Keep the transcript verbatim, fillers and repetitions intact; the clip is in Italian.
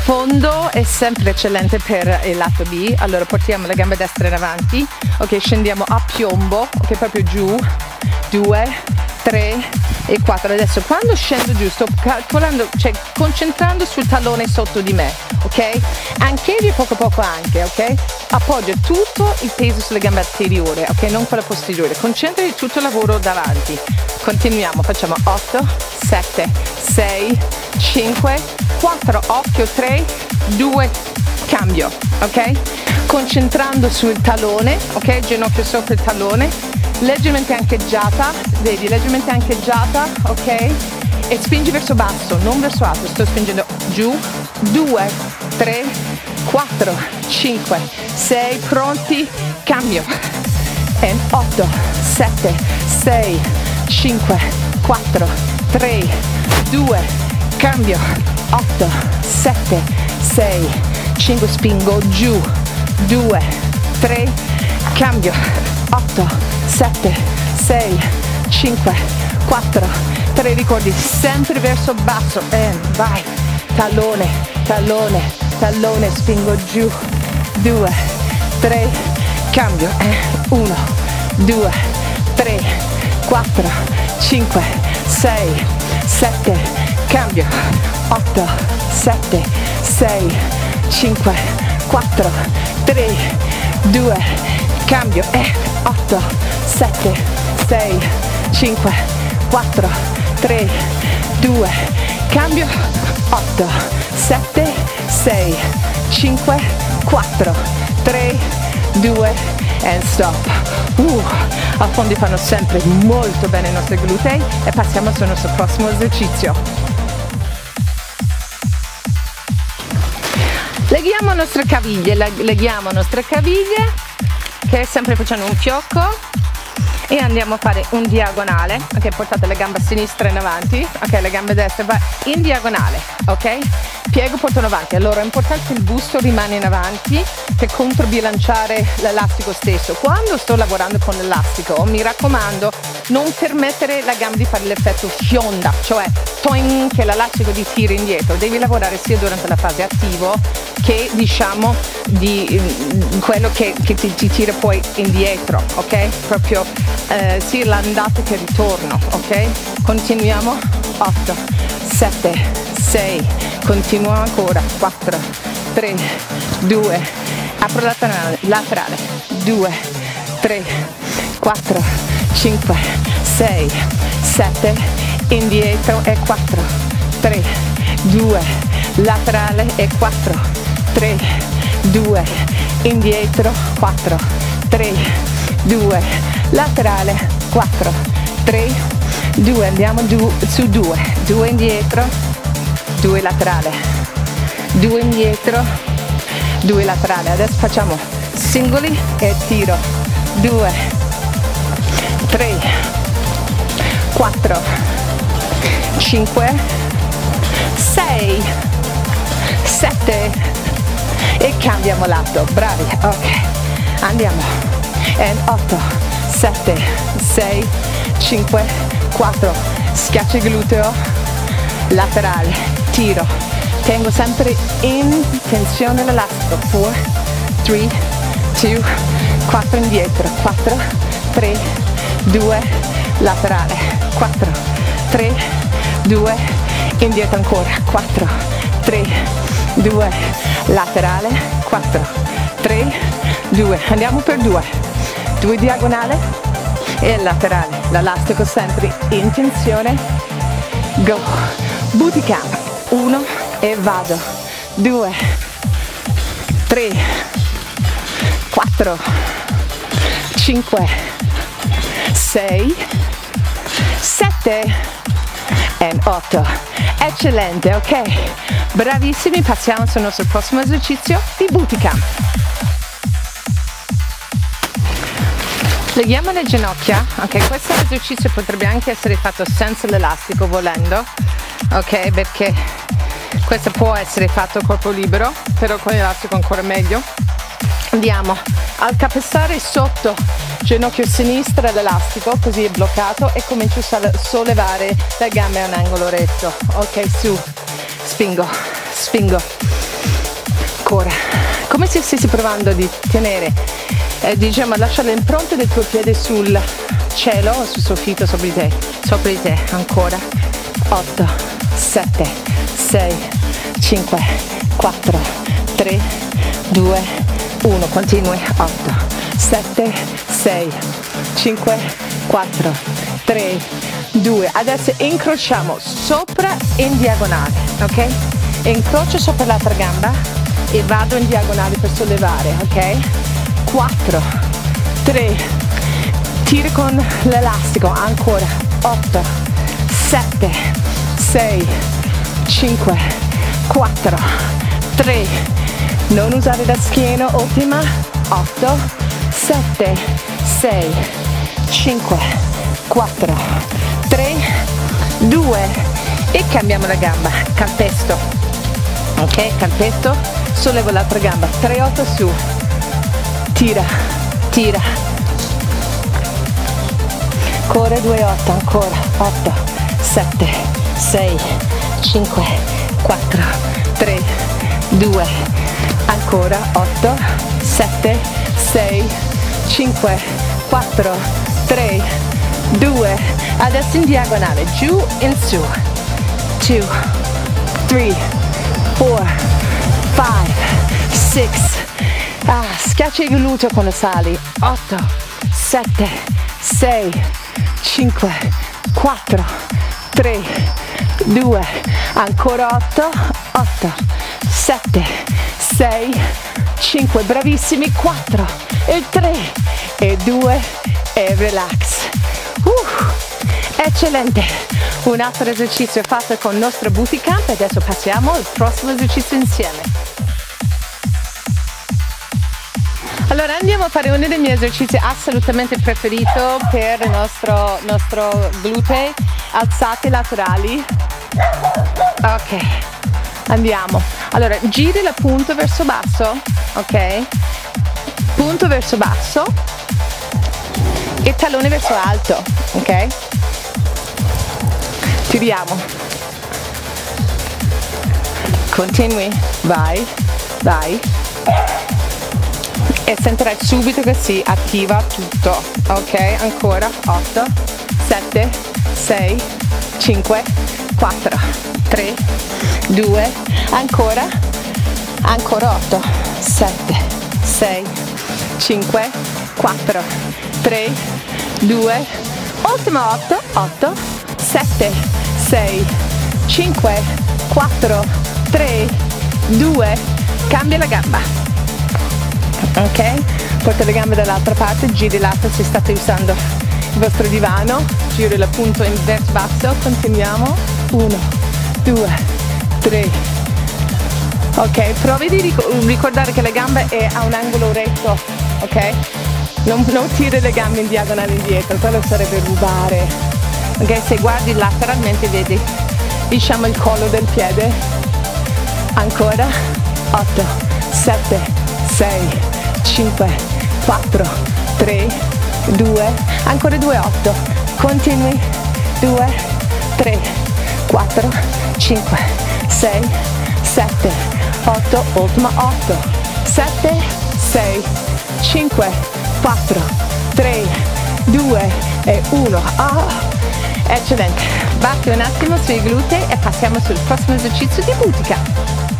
fondo è sempre eccellente per il lato B. Allora portiamo la gamba destra in avanti, ok, scendiamo a piombo, ok, proprio giù, due, tre e quattro. Adesso quando scendo giù sto calcolando, cioè concentrando sul tallone sotto di me, ok? Anche io poco poco anche, ok? Appoggio tutto il peso sulle gambe anteriore, ok? Non quella posteriore. Concentrati tutto il lavoro davanti. Continuiamo, facciamo otto, sette, sei, cinque, quattro, occhio, tre, due, cambio, ok? Concentrando sul tallone, ok? Ginocchio sopra il tallone, leggermente ancheggiata, vedi, leggermente ancheggiata, ok? E spingi verso basso, non verso alto, sto spingendo giù, due, tre, quattro, cinque, sei, pronti, cambio. E otto, sette, sei, cinque, quattro, tre, due, cambio, otto, sette, sei, cinque, spingo giù, due, tre, cambio, otto, sette, sei, cinque, quattro, tre, ricordi sempre verso basso, e vai, tallone, tallone, tallone, spingo giù, due, tre, cambio, e uno, due, tre, quattro, cinque, sei, sette, cambio, otto, sette, sei, cinque, quattro, tre, due, cambio, e otto, sette, sei, cinque, quattro, tre, due, cambio, otto, sette, sei, cinque, quattro, tre, due, and stop. Uh, affondi fanno sempre molto bene i nostri glutei e passiamo sul nostro prossimo esercizio. Leghiamo le nostre caviglie, leghiamo le nostre caviglie, che sempre facendo un fiocco, e andiamo a fare un diagonale, ok? Portate la gamba sinistra in avanti, ok? Le gambe destre va in diagonale, ok? Piego, porto in avanti. Allora è importante che il busto rimane in avanti per controbilanciare l'elastico stesso. Quando sto lavorando con l'elastico, mi raccomando, non permettere la gamba di fare l'effetto fionda, cioè toing, che l'elastico ti tira indietro. Devi lavorare sia durante la fase attivo che diciamo di quello che, che ti, ti tira poi indietro, ok? Proprio eh, sia l'andata che il ritorno, ok? Continuiamo, otto, sette, sei, continuo ancora, quattro, tre, due, apro laterale, laterale, due, tre, quattro, cinque, sei, sette, indietro e quattro, tre, due, laterale e quattro, tre, due, indietro, quattro, tre, due, laterale, quattro, tre, due, andiamo giù, su due, due indietro, due laterale, due indietro, due laterale. Adesso facciamo singoli e tiro, due, tre, quattro, cinque, sei, sette e cambiamo lato, bravi, ok, andiamo, e otto, sette, sei, cinque, quattro, schiaccio il gluteo, laterale, tiro, tengo sempre in tensione l'elastico, quattro, tre, due, quattro indietro, quattro, tre, due, laterale, quattro, tre, due, indietro ancora, quattro, tre, due, laterale, quattro, tre, due, andiamo per due, due diagonale e laterale, l'elastico sempre in tensione, go, booty camp, uno e vado, due, tre, quattro, cinque, sei, sette e otto, eccellente, ok, bravissimi, passiamo sul nostro prossimo esercizio di booty camp. Leghiamo le ginocchia, ok, questo esercizio potrebbe anche essere fatto senza l'elastico volendo, ok, perché questo può essere fatto a corpo libero, però con l'elastico ancora meglio. Andiamo al capezzare sotto ginocchio sinistra l'elastico, così è bloccato, e comincio a sollevare le gambe a un angolo retto, ok, su, spingo, spingo, Ancora, come se stessi provando di tenere, eh, diciamo, lasciare le impronte del tuo piede sul cielo, sul soffitto sopra di te, sopra di te. Ancora, otto, sette, sei, cinque, quattro, tre, due, uno, continui, otto, sette, sei, cinque, quattro, tre, due, adesso incrociamo sopra in diagonale, ok? Incrocio sopra l'altra gamba e vado in diagonale per sollevare, ok? quattro, tre, tiro con l'elastico, ancora, otto, sette, sei, cinque, quattro, tre, non usare la schiena, ottima, otto, sette, sei, cinque, quattro, tre, due e cambiamo la gamba, calpesto, ok, calpesto, sollevo l'altra gamba, tre, otto su, tira, tira, corre, due, otto, ancora, otto, sette, sei, cinque, quattro, tre, due, ancora, otto, sette, sei, cinque, quattro, tre, due, adesso in diagonale, giù, in su, two, three, four, five, six, ah, schiaccia il gluteo quando sali, otto, sette, sei, cinque, quattro, tre, due, ancora otto, otto, sette, sei, cinque, bravissimi, quattro, e tre, e due, e relax. Uh, eccellente, un altro esercizio fatto con il nostro bootcamp e adesso passiamo al prossimo esercizio insieme. Allora andiamo a fare uno dei miei esercizi assolutamente preferito per il nostro, nostro glutei, alzate laterali. Ok, andiamo. Allora giri la punta verso basso, ok? Punto verso basso e tallone verso alto, ok? Tiriamo. Continui, vai, vai. E sentirai subito che si attiva tutto, ok? Ancora, otto, sette, sei, cinque, quattro, tre, due, ancora, ancora otto, sette, sei, cinque, quattro, tre, due, ultimo otto, otto, sette, sei, cinque, quattro, tre, due, cambia la gamba. Ok, porta le gambe dall'altra parte, giri lato se state usando il vostro divano, giri la punta in verso basso, continuiamo, uno, due, tre, ok, provi di ricordare che la gamba è a un angolo retto, ok, non, non tiri le gambe in diagonale indietro, quello sarebbe rubare, ok, se guardi lateralmente vedi, diciamo il collo del piede, ancora, otto, sette, sei, cinque, quattro, tre, due, ancora due, otto, continui, due, tre, quattro, cinque, sei, sette, otto, ultima otto, sette, sei, cinque, quattro, tre, due e uno, oh, eccellente, batti un attimo sui glutei e passiamo sul prossimo esercizio di bootcamp.